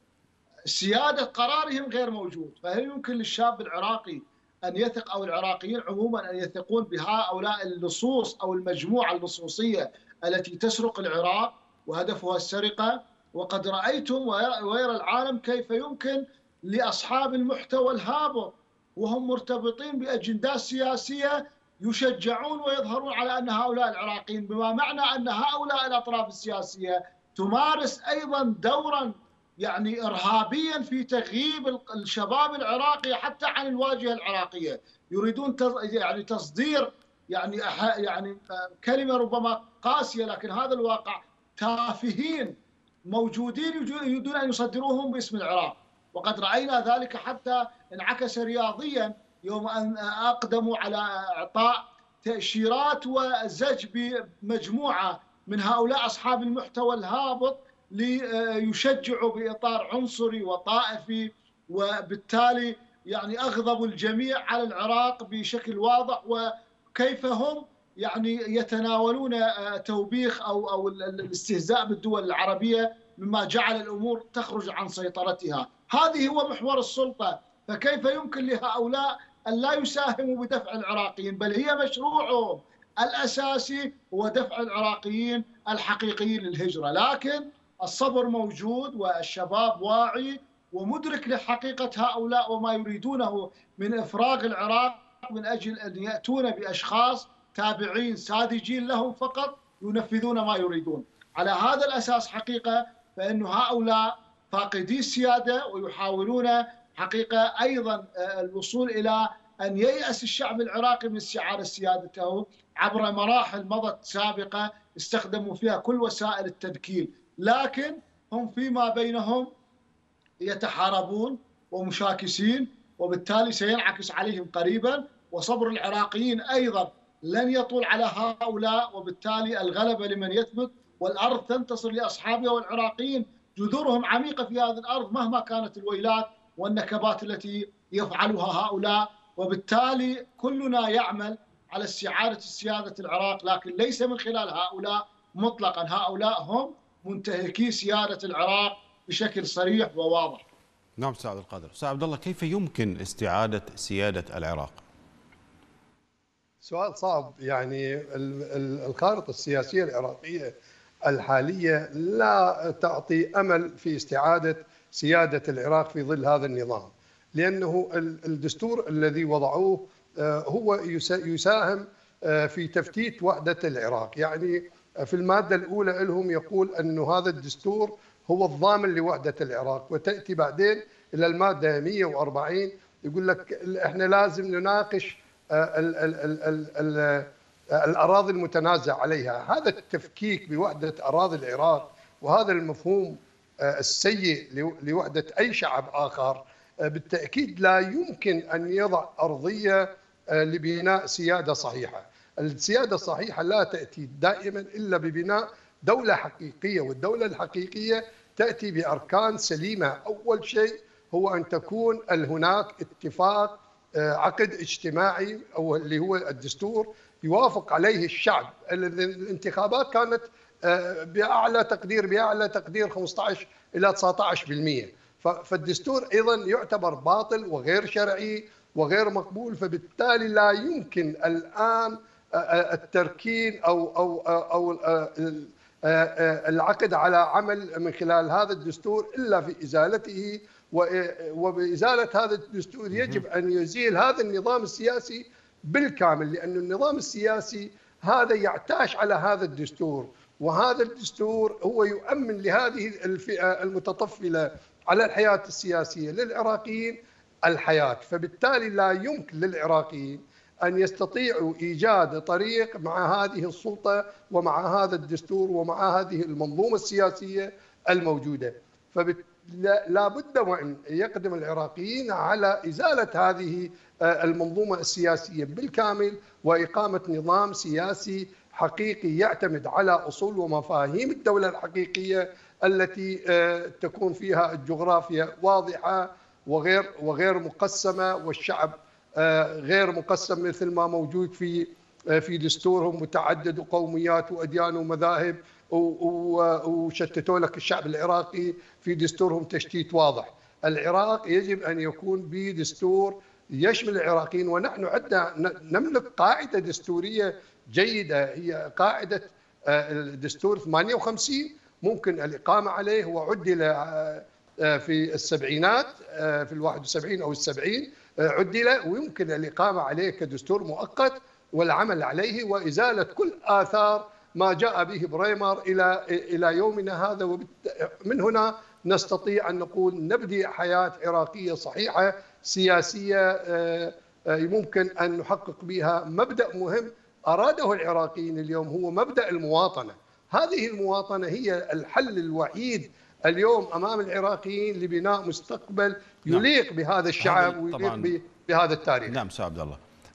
سيادة قرارهم غير موجود. فهل يمكن للشاب العراقي أن يثق، أو العراقيين عموما أن يثقون بهؤلاء اللصوص أو المجموعة اللصوصية التي تسرق العراق وهدفها السرقة؟ وقد رأيتم ويرى العالم كيف يمكن لأصحاب المحتوى الهابط وهم مرتبطين بأجندات سياسية يشجعون ويظهرون على أن هؤلاء العراقيين، بما معنى أن هؤلاء الأطراف السياسية تمارس أيضا دورا يعني إرهابيا في تغييب الشباب العراقي حتى عن الواجهة العراقية. يريدون يعني تصدير يعني يعني كلمة ربما قاسية، لكن هذا الواقع، تافهين موجودين يريدون أن يصدروهم باسم العراق. وقد رأينا ذلك حتى انعكس رياضيا يوم أن أقدموا على إعطاء تأشيرات وزج بمجموعة من هؤلاء أصحاب المحتوى الهابط ليشجعوا بإطار عنصري وطائفي، وبالتالي يعني أغضبوا الجميع على العراق بشكل واضح، وكيف هم يعني يتناولون توبيخ أو أو الاستهزاء بالدول العربية، مما جعل الأمور تخرج عن سيطرتها. هذه هو محور السلطة. فكيف يمكن لهؤلاء أن لا يساهموا بدفع العراقيين، بل هي مشروعهم الأساسي هو دفع العراقيين الحقيقيين للهجرة. لكن الصبر موجود والشباب واعي ومدرك لحقيقة هؤلاء وما يريدونه من إفراغ العراق من أجل أن يأتون بأشخاص تابعين ساذجين لهم فقط ينفذون ما يريدون. على هذا الأساس حقيقة فإن هؤلاء فاقدي السيادة ويحاولون حقيقة أيضا الوصول إلى أن ييأس الشعب العراقي من استعادة سيادته عبر مراحل مضت سابقة استخدموا فيها كل وسائل التدكيل، لكن هم فيما بينهم يتحاربون ومشاكسين، وبالتالي سينعكس عليهم قريبا. وصبر العراقيين أيضا لن يطول على هؤلاء، وبالتالي الغلبة لمن يثبت والأرض تنتصر لأصحابها. والعراقيين جذورهم عميقة في هذه الأرض مهما كانت الويلات والنكبات التي يفعلها هؤلاء، وبالتالي كلنا يعمل على استعادة سيادة العراق، لكن ليس من خلال هؤلاء مطلقا. هؤلاء هم منتهكي سيادة العراق بشكل صريح وواضح. نعم أستاذ عبد القادر. أستاذ عبد الله، كيف يمكن استعادة سيادة العراق؟ سؤال صعب. يعني الخارطة السياسية العراقية الحالية لا تعطي أمل في استعادة سيادة العراق في ظل هذا النظام، لأنه الدستور الذي وضعوه هو يساهم في تفتيت وحدة العراق. يعني في المادة الأولى لهم يقول أن هذا الدستور هو الضامن لوحدة العراق، وتأتي بعدين إلى المادة مئة وأربعين يقول لك إحنا لازم نناقش ال ال ال ال ال الأراضي المتنازع عليها. هذا التفكيك بوحدة أراضي العراق وهذا المفهوم السيء لوحدة أي شعب آخر بالتأكيد لا يمكن أن يضع أرضية لبناء سيادة صحيحة. السيادة الصحيحة لا تأتي دائما إلا ببناء دولة حقيقية، والدولة الحقيقية تأتي بأركان سليمة. أول شيء هو أن تكون هناك اتفاق عقد اجتماعي أو اللي هو الدستور يوافق عليه الشعب. الانتخابات كانت بأعلى تقدير بأعلى تقدير خمسة عشر إلى تسعة عشر بالمئة، فالدستور أيضا يعتبر باطل وغير شرعي وغير مقبول. فبالتالي لا يمكن الآن التركين أو أو أو العقد على عمل من خلال هذا الدستور إلا في إزالته، وبإزالة هذا الدستور يجب أن يزيل هذا النظام السياسي بالكامل، لأن النظام السياسي هذا يعتاش على هذا الدستور، وهذا الدستور هو يؤمن لهذه الفئة المتطفلة على الحياة السياسية للعراقيين الحياة. فبالتالي لا يمكن للعراقيين أن يستطيعوا إيجاد طريق مع هذه السلطة ومع هذا الدستور ومع هذه المنظومة السياسية الموجودة. فلا بد وأن يقدم العراقيين على إزالة هذه المنظومة السياسية بالكامل وإقامة نظام سياسي حقيقي يعتمد على أصول ومفاهيم الدولة الحقيقية التي تكون فيها الجغرافيا واضحة وغير وغير مقسمة، والشعب غير مقسم مثل ما موجود في في دستورهم متعدد قوميات وأديان ومذاهب، وشتتوا لك الشعب العراقي في دستورهم تشتيت واضح. العراق يجب أن يكون بدستور يشمل العراقيين، ونحن عندنا نملك قاعدة دستورية جيدة هي قاعدة الدستور ثمانية وخمسين ممكن الإقامة عليه، وعدل في السبعينات في الواحد وسبعين أو السبعين عدل، ويمكن الإقامة عليه كدستور مؤقت والعمل عليه وإزالة كل آثار ما جاء به بريمر إلى إلى يومنا هذا. ومن هنا نستطيع أن نقول نبدأ حياة عراقية صحيحة سياسية ممكن أن نحقق بها مبدأ مهم أراده العراقيين اليوم، هو مبدأ المواطنة. هذه المواطنة هي الحل الوحيد اليوم أمام العراقيين لبناء مستقبل يليق نعم. بهذا الشعب ويليق بهذا التاريخ. نعم أستاذ عبد الله.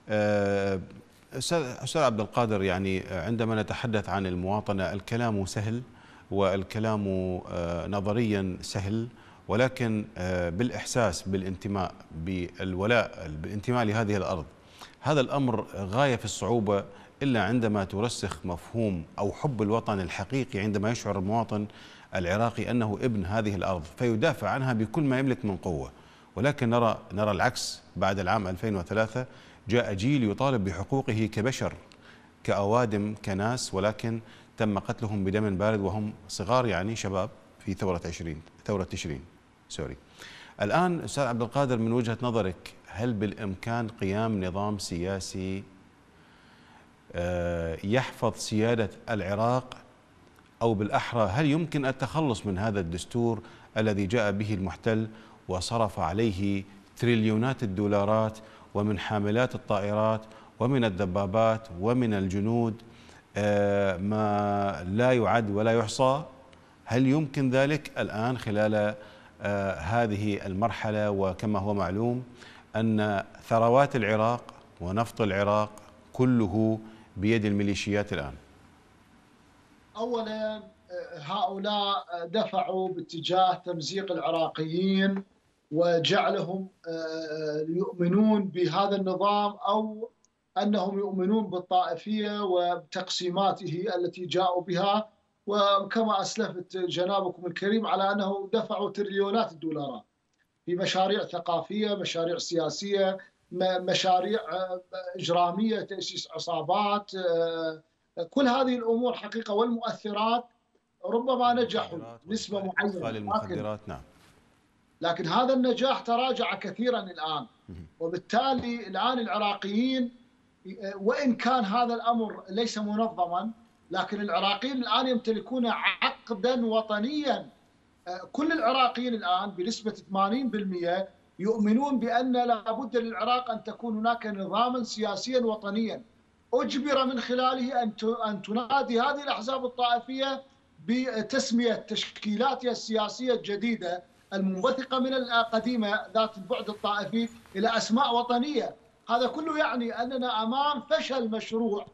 أستاذ عبد القادر، يعني عندما نتحدث عن المواطنة الكلام سهل والكلام نظريا سهل، ولكن بالإحساس بالانتماء بالولاء بالانتماء لهذه الأرض هذا الأمر غاية في الصعوبة إلا عندما ترسخ مفهوم أو حب الوطن الحقيقي، عندما يشعر المواطن العراقي أنه ابن هذه الأرض فيدافع عنها بكل ما يملك من قوة. ولكن نرى نرى العكس. بعد العام ألفين وثلاثة جاء جيل يطالب بحقوقه كبشر، كأوادم، كناس، ولكن تم قتلهم بدم بارد وهم صغار، يعني شباب في ثورة عشرين ثورة تشرين سوري. الآن أستاذ عبد القادر، من وجهة نظرك هل بالإمكان قيام نظام سياسي يحفظ سيادة العراق، أو بالأحرى هل يمكن التخلص من هذا الدستور الذي جاء به المحتل وصرف عليه تريليونات الدولارات، ومن حاملات الطائرات ومن الدبابات ومن الجنود ما لا يعد ولا يحصى؟ هل يمكن ذلك الآن خلال هذه المرحلة، وكما هو معلوم أن ثروات العراق ونفط العراق كله بيد الميليشيات الآن؟ أولا هؤلاء دفعوا باتجاه تمزيق العراقيين وجعلهم يؤمنون بهذا النظام، أو أنهم يؤمنون بالطائفية وتقسيماته التي جاءوا بها. وكما أسلفت جنابكم الكريم على أنه دفعوا تريليونات الدولارات في مشاريع ثقافية، مشاريع سياسية، مشاريع إجرامية، تأسيس عصابات، كل هذه الأمور حقيقة. والمؤثرات ربما نجحوا نسبة معينة، المخدرات نعم، لكن هذا النجاح تراجع كثيرا الآن. وبالتالي الآن العراقيين، وإن كان هذا الأمر ليس منظما، لكن العراقيين الآن يمتلكون عقدا وطنيا. كل العراقيين الآن بنسبة ثمانين بالمئة يؤمنون بأن لابد للعراق أن تكون هناك نظاما سياسيا وطنيا أجبر من خلاله أن تنادي هذه الأحزاب الطائفية بتسمية تشكيلاتها السياسية الجديدة المنبثقة من القديمة ذات البعد الطائفي إلى أسماء وطنية. هذا كله يعني أننا أمام فشل مشروع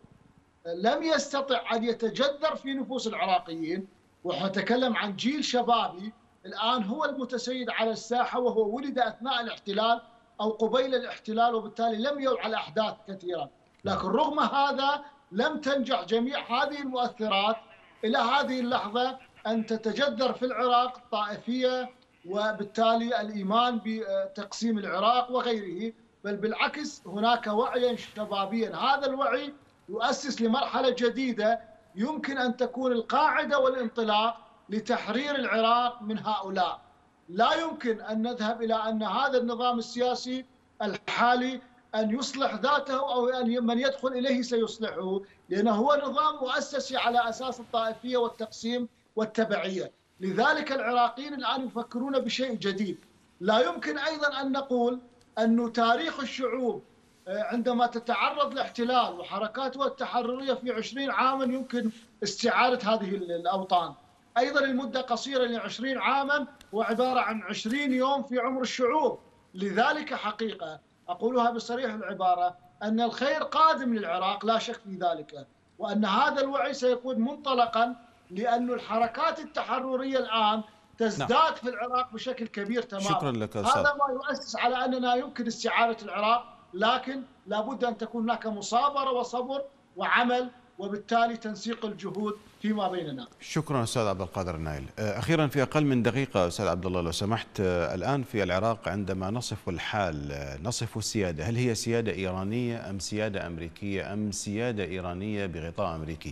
لم يستطع أن يتجذر في نفوس العراقيين. ونتكلم عن جيل شبابي الآن هو المتسيد على الساحة، وهو ولد أثناء الاحتلال أو قبيل الاحتلال، وبالتالي لم يوعى الأحداث كثيرا. لكن رغم هذا لم تنجح جميع هذه المؤثرات إلى هذه اللحظة أن تتجذر في العراق الطائفية، وبالتالي الإيمان بتقسيم العراق وغيره، بل بالعكس هناك وعيا شبابيا. هذا الوعي يؤسس لمرحلة جديدة يمكن أن تكون القاعدة والانطلاق لتحرير العراق من هؤلاء. لا يمكن أن نذهب إلى أن هذا النظام السياسي الحالي أن يصلح ذاته، أو أن من يدخل إليه سيصلحه، لأنه هو نظام مؤسسي على أساس الطائفية والتقسيم والتبعية. لذلك العراقيين الآن يفكرون بشيء جديد. لا يمكن أيضا أن نقول أن تاريخ الشعوب عندما تتعرض لاحتلال وحركاتها التحررية في عشرين عاما يمكن استعادة هذه الأوطان. أيضا المدة قصيرة لعشرين عاما وعبارة عن عشرين يوم في عمر الشعوب. لذلك حقيقة أقولها بصريح العبارة أن الخير قادم للعراق لا شك في ذلك، وأن هذا الوعي سيكون منطلقا، لأن الحركات التحررية الآن تزداد نعم. في العراق بشكل كبير تماما. شكرا لك أستاذ. هذا ما يؤسس على أننا يمكن استعادة العراق، لكن لابد أن تكون هناك مصابرة وصبر وعمل، وبالتالي تنسيق الجهود فيما بيننا. شكرا أستاذ عبد القادر النايل. أخيرا في أقل من دقيقة أستاذ عبد الله لو سمحت، الآن في العراق عندما نصف الحال نصف السيادة، هل هي سيادة إيرانية أم سيادة أمريكية أم سيادة إيرانية بغطاء أمريكي؟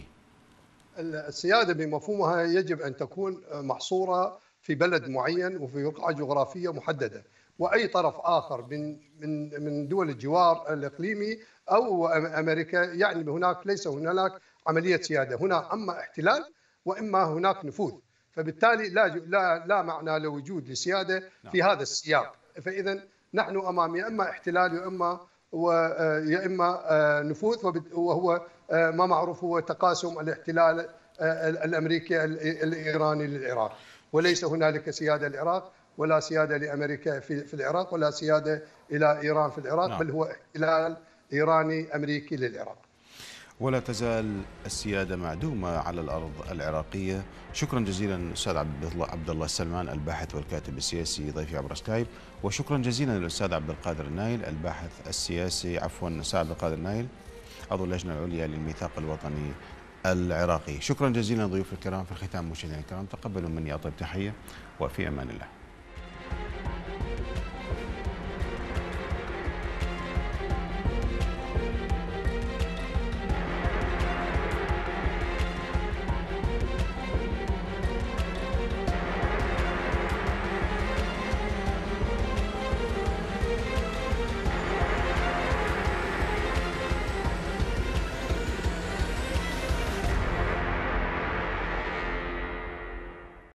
السيادة بمفهومها يجب أن تكون محصورة في بلد معين وفي رقعة جغرافية محددة، وأي طرف آخر من من من دول الجوار الإقليمي أو أمريكا يعني هناك ليس هناك عملية سيادة، هنا أما احتلال وإما هناك نفوذ. فبالتالي لا لا لا معنى لوجود لسيادة في هذا السياق. فإذا نحن أمام يا إما احتلال يا إما ويا إما نفوذ، وهو ما معروف هو تقاسم الاحتلال الأمريكي الإيراني للعراق، وليس هنالك سيادة للعراق ولا سيادة لأمريكا في في العراق ولا سيادة إلى إيران في العراق. نعم. بل هو احتلال إيراني أمريكي للعراق. ولا تزال السيادة معدومة على الأرض العراقية. شكرا جزيلا أستاذ عبد الله السلمان الباحث والكاتب السياسي ضيفي عبر سكايب، وشكرا جزيلا للأستاذ عبد القادر النايل الباحث السياسي عفوا أستاذ عبد القادر النايل عضو اللجنة العليا للميثاق الوطني العراقي. شكرا جزيلا ضيوف الكرام. في الختام مشاهدينا الكرام تقبلوا مني أطيب تحية وفي أمان الله.